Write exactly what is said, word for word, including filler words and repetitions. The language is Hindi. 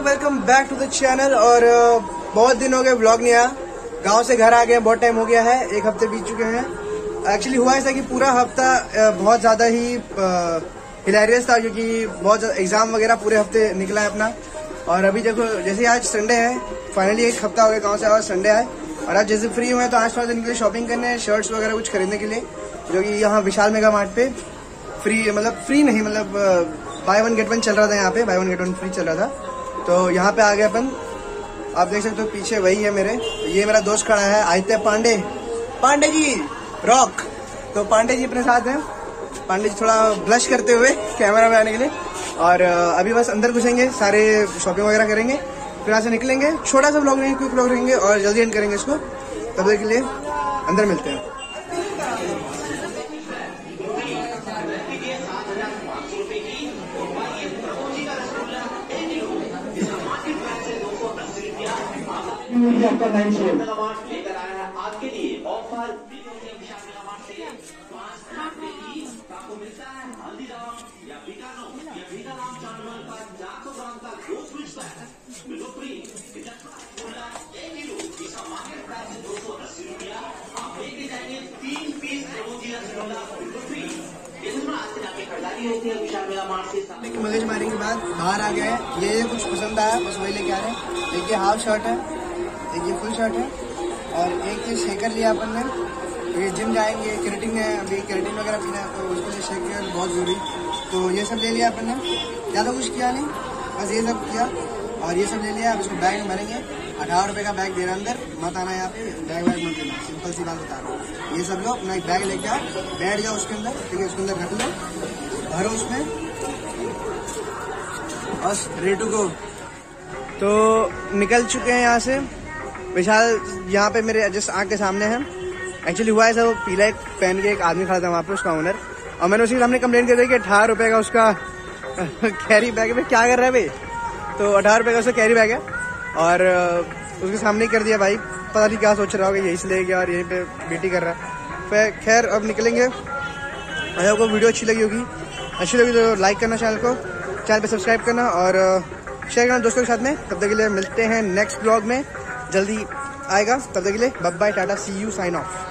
Welcome back to the channel. और बहुत दिन हो गए व्लॉग नहीं आया, गांव से घर आ गए, बहुत टाइम हो गया है, एक हफ्ते बीत चुके हैं। एक्चुअली हुआ ऐसा कि पूरा हफ्ता बहुत ज़्यादा ही हिलेरियस था, क्योंकि बहुत एग्जाम वगैरह पूरे हफ्ते निकला है अपना। और अभी देखो जैसे आज संडे है, फाइनली एक हफ्ता हो गया गाँव से, आज संडे है और आज जैसे फ्री हुए तो आज थोड़ा दिन के लिए शॉपिंग करने, शर्ट्स वगैरह कुछ खरीदने के लिए, जो कि यहाँ विशाल मेगा मार्ट पे फ्री, मतलब फ्री नहीं, मतलब बाय वन गेट वन चल रहा था यहाँ पे, buy one get one free चल रहा था। तो यहाँ पे आ गए अपन, आप देख सकते हो पीछे वही है मेरे, ये मेरा दोस्त खड़ा है आदित्य पांडे, पांडे जी रॉक। तो पांडे जी अपने साथ हैं, पांडे जी थोड़ा ब्लश करते हुए कैमरा में आने के लिए। और अभी बस अंदर घुसेंगे, सारे शॉपिंग वगैरह करेंगे, फिर यहाँ से निकलेंगे, छोटा सा व्लॉग रहेंगे, क्विक व्लॉग रहेंगे और जल्दी एंड करेंगे इसको। तब तक के लिए अंदर मिलते हैं। आपका लाइन से लेकर आया है आपके लिए ऑफर। आपको मिलता है हल्दीराम या बीकानो या बीकाराम चावल का चार सौ ग्राम का दो स्विच पैक बिलो फ्री एक किलो की सामान्य प्राइस है दो सौ अस्सी रुपया, आप लेके जाएंगे तीन पीस रोजिया रसगुल्ला बिलो फ्री। मगज मारने के बाद बाहर आ गए, ये कुछ पसंद आया बस वही लेके आ रहे हैं। एक ये हाफ शर्ट है, एक ये फुल शर्ट है और एक ये शेकर लिया अपन ने। ये जिम जाएंगे, क्रिएटिन है, अभी क्रिएटिन वगैरह पीना है तो उसके लिए शेकर बहुत जरूरी, तो ये सब ले लिया अपन ने। ज़्यादा कुछ किया नहीं, बस ये सब किया और ये सब ले लिया। अब इसको बैग में भरेंगे, अठारह रुपये का बैग दे रहा अंदर, मत आना यहाँ पे, बैग वैग मत लेना, सिंपल सी बात बता रहा हूँ। ये सब लो अपना एक बैग लेके आओ, बैठ जाओ उसके अंदर, ठीक है, उसके अंदर रख लो, भरो उसमें, बस रेडी टू गो। तो निकल चुके हैं यहाँ से। विशाल यहाँ पे मेरे जस्ट आँख के सामने है। एक्चुअली हुआ है सर, वो पीला एक पहन के एक आदमी खड़ा था वहाँ पे, उसका ओनर, और मैंने उसके सामने कंप्लेंट कर दी कि अठारह रुपये का उसका कैरी बैग है। क्या कर रहा है भाई? तो अठारह रुपये का उसका कैरी बैग है और उसके सामने ही कर दिया। भाई पता नहीं क्या सोच रहा होगा, यहीं से ले गया और यहीं पे बेटी कर रहा है। फिर खैर अब निकलेंगे। अगर आपको वीडियो अच्छी लगी होगी, अच्छी लगी तो लाइक करना, चैनल को चैनल पे सब्सक्राइब करना और शेयर करना दोस्तों के साथ में। तब तक के लिए मिलते हैं नेक्स्ट ब्लॉग में, जल्दी आएगा। तब तक के लिए बाय बाय, टाटा, सी यू, साइन ऑफ।